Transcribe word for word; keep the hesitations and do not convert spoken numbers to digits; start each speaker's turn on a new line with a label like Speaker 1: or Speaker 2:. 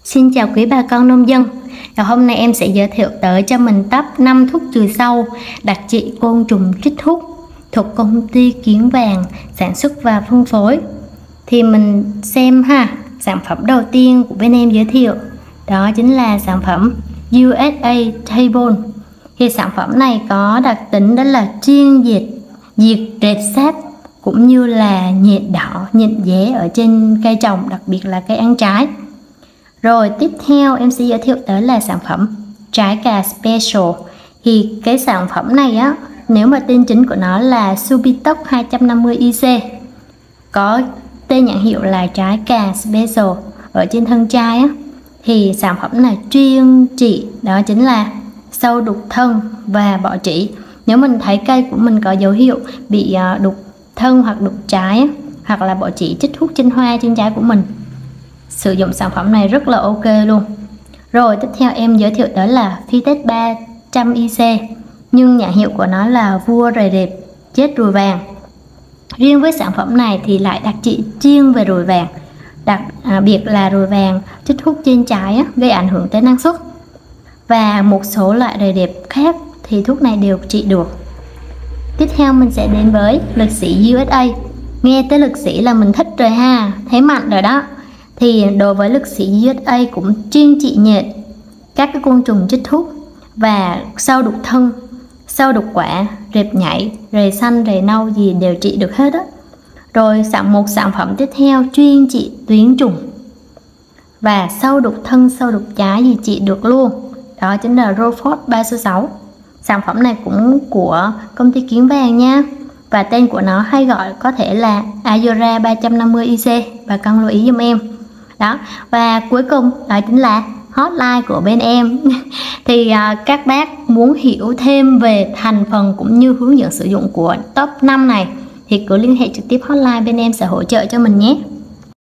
Speaker 1: Xin chào quý bà con nông dân. Và hôm nay em sẽ giới thiệu tới cho mình top năm thuốc trừ sâu đặc trị côn trùng chích hút thuộc công ty Kiến Vàng sản xuất và phân phối. Thì mình xem ha, sản phẩm đầu tiên của bên em giới thiệu đó chính là sản phẩm u ét a Table. Thì sản phẩm này có đặc tính đó là chuyên diệt diệt rệp sáp cũng như là nhện đỏ, nhện dế ở trên cây trồng, đặc biệt là cây ăn trái. Rồi tiếp theo em sẽ giới thiệu tới là sản phẩm trái cà Special. Thì cái sản phẩm này á, nếu mà tên chính của nó là Subitox hai trăm năm mươi i xê, có tên nhãn hiệu là trái cà Special ở trên thân chai á, thì sản phẩm này chuyên trị đó chính là sâu đục thân và bọ trĩ. Nếu mình thấy cây của mình có dấu hiệu bị đục thân hoặc đục trái á, hoặc là bọ trĩ chích hút trên hoa trên trái của mình, sử dụng sản phẩm này rất là ok luôn. Rồi tiếp theo em giới thiệu đó là Phytex ba trăm i xê, nhưng nhãn hiệu của nó là vua rầy rệp chết ruồi vàng. Riêng với sản phẩm này thì lại đặc trị chuyên về ruồi vàng, đặc à, biệt là ruồi vàng chích hút trên trái á, gây ảnh hưởng tới năng suất. Và một số loại rầy rệp khác thì thuốc này đều trị được. Tiếp theo mình sẽ đến với lực sĩ u ét a. Nghe tới lực sĩ là mình thích rồi ha, thấy mạnh rồi đó. Thì đối với lực sĩ u ét a cũng chuyên trị nhện, các cái côn trùng chích hút và sâu đục thân, sâu đục quả, rệp nhảy, rầy xanh, rầy nâu gì đều trị được hết á. Rồi sản một sản phẩm tiếp theo chuyên trị tuyến trùng và sâu đục thân, sâu đục trái gì trị được luôn. Đó chính là Roforte ba số sáu. Sản phẩm này cũng của công ty Kiến Vàng nha. Và tên của nó hay gọi có thể là Ayora ba trăm năm mươi i xê, bà con lưu ý giùm em. Đó, và cuối cùng đó chính là hotline của bên em. Thì à, các bác muốn hiểu thêm về thành phần cũng như hướng dẫn sử dụng của top năm này thì cứ liên hệ trực tiếp hotline, bên em sẽ hỗ trợ cho mình nhé.